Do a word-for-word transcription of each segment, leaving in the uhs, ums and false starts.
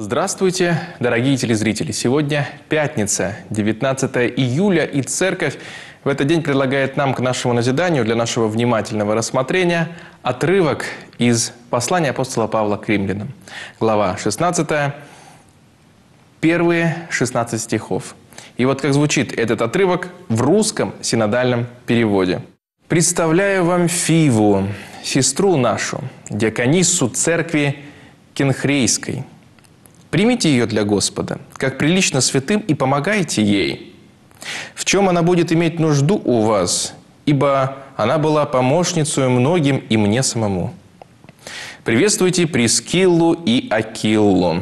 Здравствуйте, дорогие телезрители! Сегодня пятница, девятнадцатое июля, и Церковь в этот день предлагает нам к нашему назиданию, для нашего внимательного рассмотрения, отрывок из послания апостола Павла к римлянам. Глава шестнадцатая, первые шестнадцать стихов. И вот как звучит этот отрывок в русском синодальном переводе. «Представляю вам Фиву, сестру нашу, диакониссу церкви Кенхрейской. Примите ее для Господа, как прилично святым, и помогайте ей. В чем она будет иметь нужду у вас, ибо она была помощницей многим и мне самому. Приветствуйте Прискиллу и Акиллу,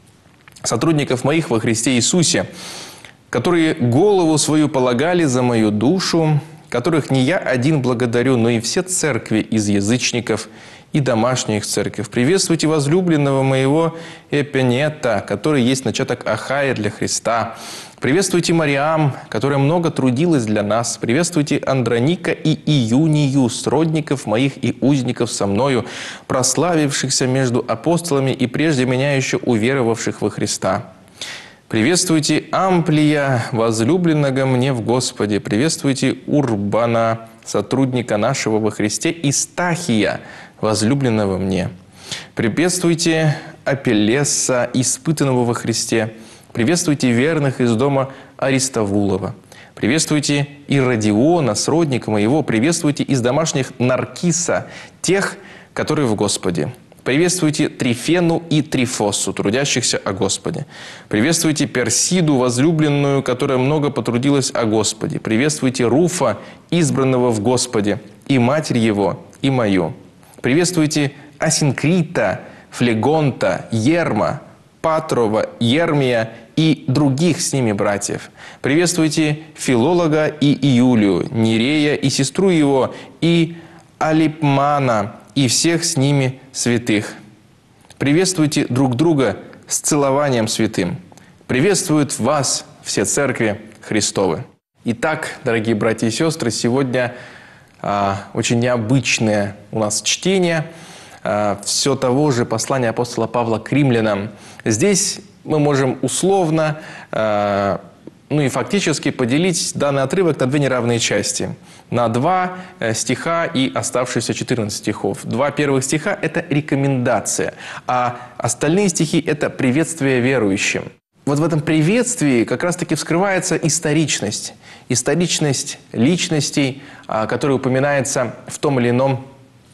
сотрудников моих во Христе Иисусе, которые голову свою полагали за мою душу, которых не я один благодарю, но и все церкви из язычников и домашнюю их церковь. Приветствуйте возлюбленного моего Эпенета, который есть начаток Ахая для Христа. Приветствуйте Мариам, которая много трудилась для нас. Приветствуйте Андроника и Июнию, сродников моих и узников со мною, прославившихся между апостолами и прежде меня еще уверовавших во Христа. Приветствуйте Амплия, возлюбленного мне в Господе. Приветствуйте Урбана, сотрудника нашего во Христе, и Стахия, возлюбленного мне. Приветствуйте Апеллеса, испытанного во Христе. Приветствуйте верных из дома Аристовулова. Приветствуйте Иродиона, сродника моего. Приветствуйте из домашних Наркиса, тех, которые в Господе. Приветствуйте Трифену и Трифосу, трудящихся о Господе. Приветствуйте Персиду, возлюбленную, которая много потрудилась о Господе. Приветствуйте Руфа, избранного в Господе, и матерь его, и мою. Приветствуйте Асинкрита, Флегонта, Ерма, Патрова, Ермия и других с ними братьев. Приветствуйте Филолога и Иулию, Нерея и сестру его, и Алипмана, и всех с ними святых. Приветствуйте друг друга с целованием святым. Приветствуют вас все церкви Христовы». Итак, дорогие братья и сестры, сегодня а, очень необычное у нас чтение а, все того же послания апостола Павла к римлянам. Здесь мы можем условно, а, ну и фактически поделить данный отрывок на две неравные части. На два стиха и оставшиеся четырнадцать стихов. Два первых стиха – это рекомендация, а остальные стихи – это приветствие верующим. Вот в этом приветствии как раз-таки вскрывается историчность. Историчность личностей, которая упоминается в том или ином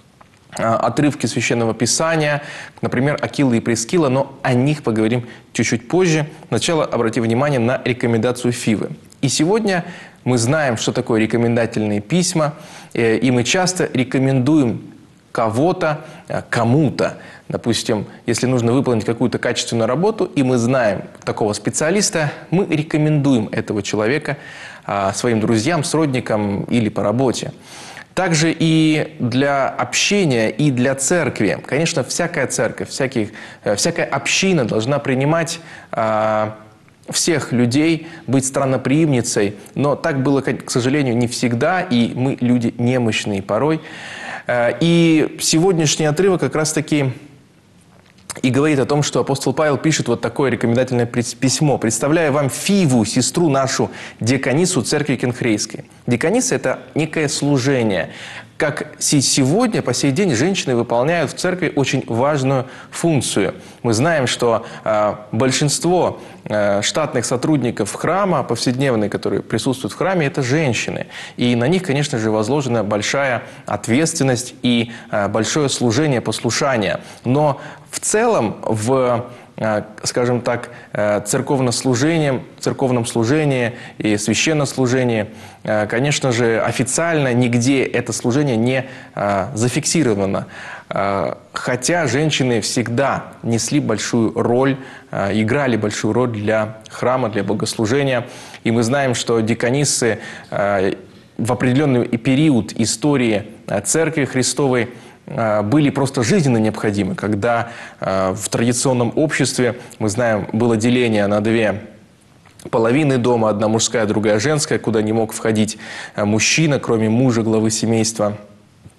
отрывки Священного Писания, например, Акилла и Прискилла, но о них поговорим чуть-чуть позже. Сначала обратите внимание на рекомендацию Фивы. И сегодня мы знаем, что такое рекомендательные письма, и мы часто рекомендуем кого-то, кому-то. Допустим, если нужно выполнить какую-то качественную работу, и мы знаем такого специалиста, мы рекомендуем этого человека своим друзьям, сродникам или по работе. Также и для общения, и для церкви. Конечно, всякая церковь, всяких, всякая община должна принимать э, всех людей, быть странноприимницей. Но так было, к сожалению, не всегда, и мы люди немощные порой. Э, и сегодняшний отрывок как раз-таки и говорит о том, что апостол Павел пишет вот такое рекомендательное письмо. «Представляю вам Фиву, сестру нашу, диаконису церкви Кенхрейской». Диакониса – это некое служение. Как сегодня, по сей день, женщины выполняют в церкви очень важную функцию. Мы знаем, что э, большинство э, штатных сотрудников храма, повседневные, которые присутствуют в храме, это женщины. И на них, конечно же, возложена большая ответственность и э, большое служение, послушание. Но в целом в, скажем так, церковнослужением, церковном служении и священнослужении, конечно же, официально нигде это служение не зафиксировано. Хотя женщины всегда несли большую роль, играли большую роль для храма, для богослужения. И мы знаем, что диакониссы в определенный период истории Церкви Христовой были просто жизненно необходимы, когда в традиционном обществе, мы знаем, было деление на две половины дома, одна мужская, другая женская, куда не мог входить мужчина, кроме мужа, главы семейства.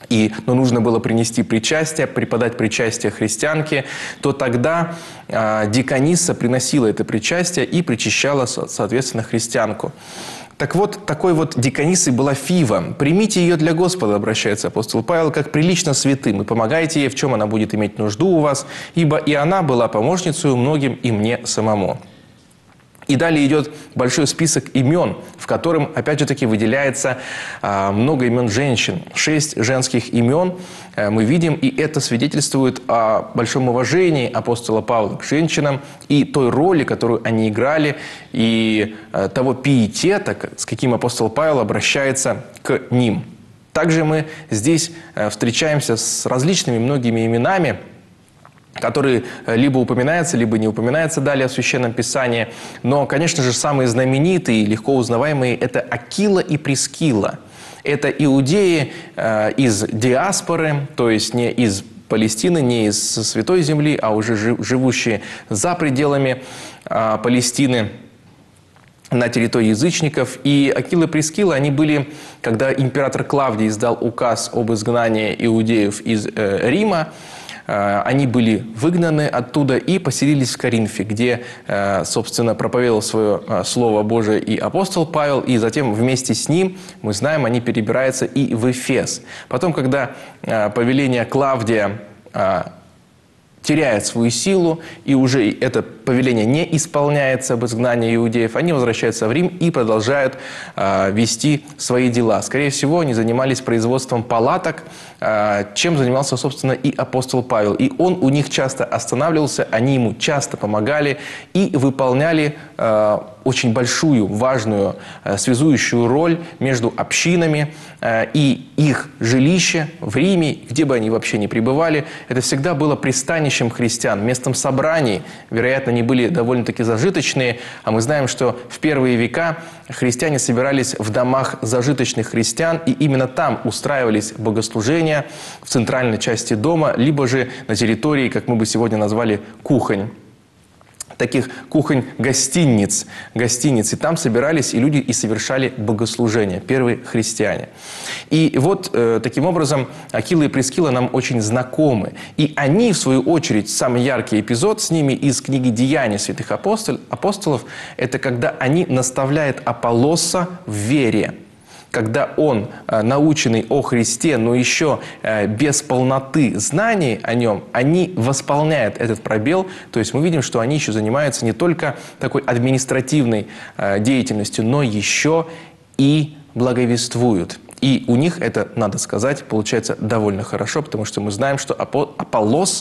и но нужно было принести причастие, преподать причастие христианке, то тогда э, диконисса приносила это причастие и причащала, соответственно, христианку. Так вот, такой вот дикониссой была Фива. «Примите ее для Господа», обращается апостол Павел, «как прилично святым, и помогайте ей, в чем она будет иметь нужду у вас, ибо и она была помощницей многим и мне самому». И далее идет большой список имен, в котором, опять же таки, выделяется а, много имен женщин. Шесть женских имен а, мы видим, и это свидетельствует о большом уважении апостола Павла к женщинам и той роли, которую они играли, и а, того пиетета, с каким апостол Павел обращается к ним. Также мы здесь а, встречаемся с различными многими именами, которые либо упоминаются, либо не упоминаются далее в Священном Писании. Но, конечно же, самые знаменитые, легко узнаваемые – это Акила и Прискила. Это иудеи э, из диаспоры, то есть не из Палестины, не из Святой Земли, а уже живущие за пределами э, Палестины, на территории язычников. И Акила и Прискила, они были, когда император Клавдий издал указ об изгнании иудеев из э, Рима, они были выгнаны оттуда и поселились в Коринфе, где, собственно, проповедовал свое Слово Божие и апостол Павел, и затем вместе с ним, мы знаем, они перебираются и в Эфес. Потом, когда повеление Клавдия теряет свою силу, и уже это повеление не исполняется об изгнании иудеев, они возвращаются в Рим и продолжают э, вести свои дела. Скорее всего, они занимались производством палаток, э, чем занимался, собственно, и апостол Павел. И он у них часто останавливался, они ему часто помогали и выполняли э, очень большую, важную, э, связующую роль между общинами э, и их жилище в Риме, где бы они вообще ни пребывали. Это всегда было пристанищем христиан, местом собраний. Вероятно, они были довольно-таки зажиточные, а мы знаем, что в первые века христиане собирались в домах зажиточных христиан, и именно там устраивались богослужения в центральной части дома, либо же на территории, как мы бы сегодня назвали, кухонь. Таких кухонь-гостиниц, гостиниц. И там собирались и люди и совершали богослужения, первые христиане. И вот э, таким образом Акила и Прискила нам очень знакомы. И они, в свою очередь, самый яркий эпизод с ними из книги «Деяния святых апостол, апостолов» – это когда они наставляют Аполлоса в вере. Когда он, наученный о Христе, но еще без полноты знаний о нем, они восполняют этот пробел. То есть мы видим, что они еще занимаются не только такой административной деятельностью, но еще и благовествуют. И у них это, надо сказать, получается довольно хорошо, потому что мы знаем, что Аполлос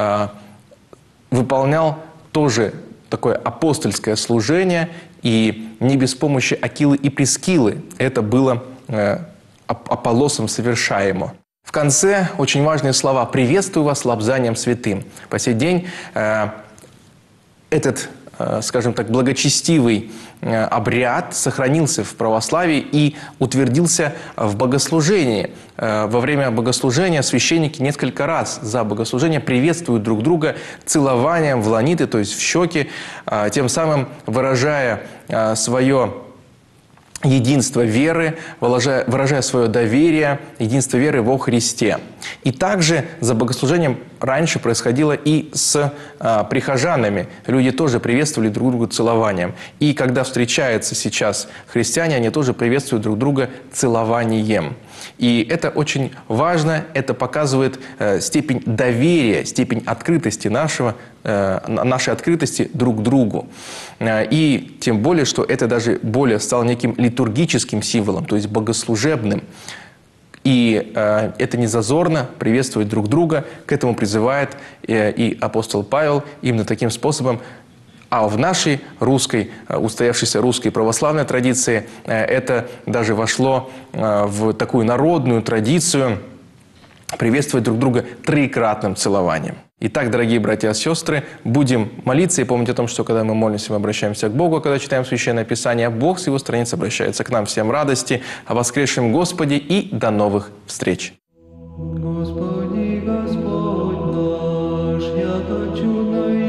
выполнял тоже такое апостольское служение, и не без помощи Акилы и Прискилы это было э, Аполлосом совершаемо. В конце очень важные слова: «Приветствую вас лобзанием святым». По сей день э, этот, э, скажем так, благочестивый э, обряд сохранился в православии и утвердился в богослужении. Э, во время богослужения священники несколько раз за богослужение приветствуют друг друга целованием в ланиты, то есть в щеки, э, тем самым выражая э, свое единство веры, выражая, выражая свое доверие, единство веры во Христе. И также за богослужением раньше происходило и с а, прихожанами. Люди тоже приветствовали друг друга целованием. И когда встречаются сейчас христиане, они тоже приветствуют друг друга целованием. И это очень важно, это показывает э, степень доверия, степень открытости нашего, э, нашей открытости друг к другу. Э, и тем более, что это даже более стало неким литургическим символом, то есть богослужебным. И э, это не зазорно приветствовать друг друга, к этому призывает э, и апостол Павел именно таким способом. А в нашей русской, устоявшейся русской православной традиции это даже вошло в такую народную традицию приветствовать друг друга троекратным целованием. Итак, дорогие братья и сестры, будем молиться и помнить о том, что когда мы молимся, мы обращаемся к Богу, а когда читаем Священное Писание, Бог с Его страниц обращается к нам. Всем радости, о воскресшем Господе и до новых встреч! Господи, Господь наш, яко чудно